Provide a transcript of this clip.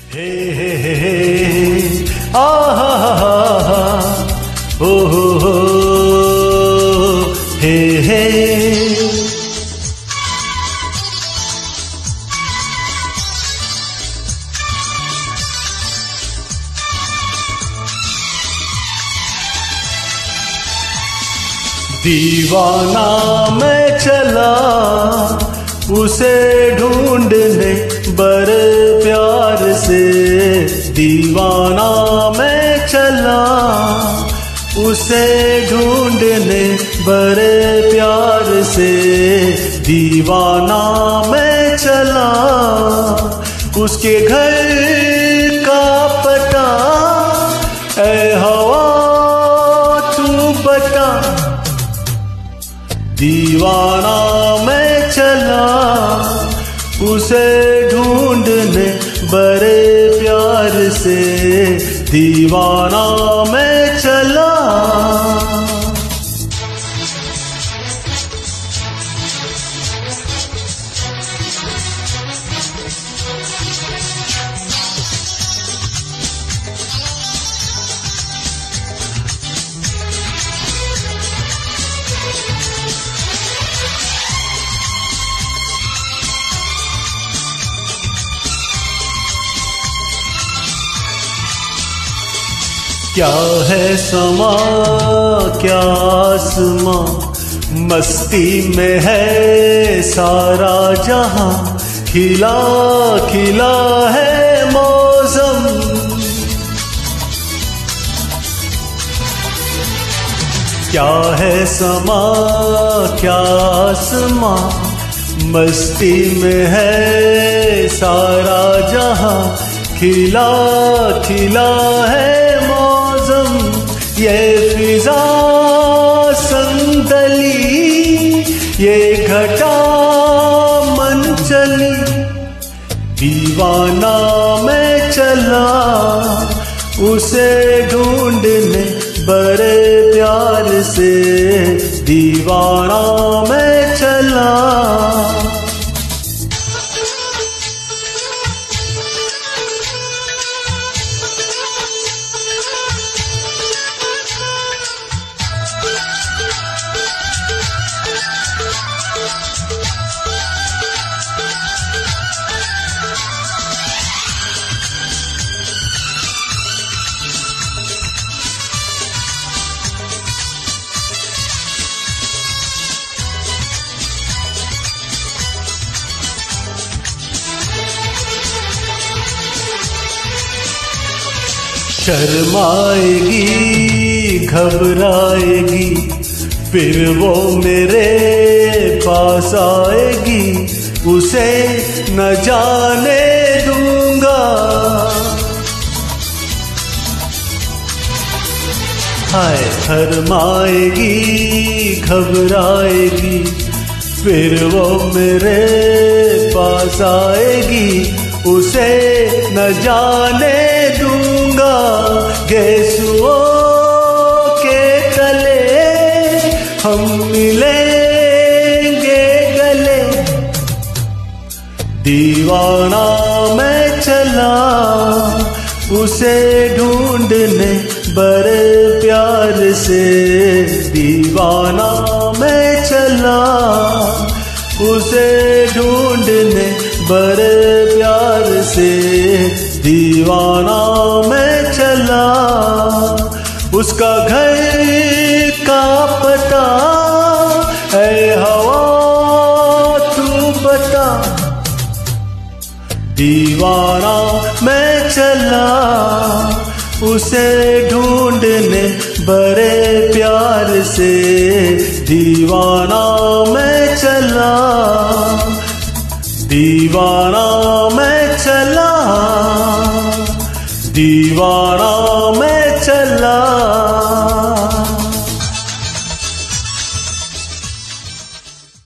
हे हे हे हे आ हा हा हा ओ हो हे हे। दीवाना मैं चला उसे ढूंढने बड़े प्यार से, दीवाना मैं चला उसे ढूंढने बड़े प्यार से, दीवाना मैं चला उसके घर का पता ऐ हवा तू बता। दीवाना मैं चला उसे ढूंढने बड़े प्यार से, दीवाना मैं चला। क्या है समा क्या आसमां, मस्ती में है सारा जहां, खिला खिला है मौसम। क्या है समा क्या आसमां, मस्ती में है सारा जहां, खिला खिला है मौसम। ये फिजा संदली ये घटा मन चली, दीवाना मैं चला उसे ढूंढने बड़े प्यार से, दीवाना मैं चला। शर्माएगी घबराएगी फिर वो मेरे पास आएगी, उसे न जाने दूंगा। हाय शर्माएगी घबराएगी फिर वो मेरे पास आएगी, उसे न जाने दूंगा। गेसुओं के तले हम मिलेंगे गले, दीवाना मैं चला उसे ढूंढने बड़े प्यार से, दीवाना मैं चला उसे ढूंढने बड़े प्यार से, दीवाना मैं चला। उसका घर का पता है हवा तू बता, दीवाना मैं चला उसे ढूंढने बड़े प्यार से, दीवाना मैं चला, दीवाना मैं चला, दीवाना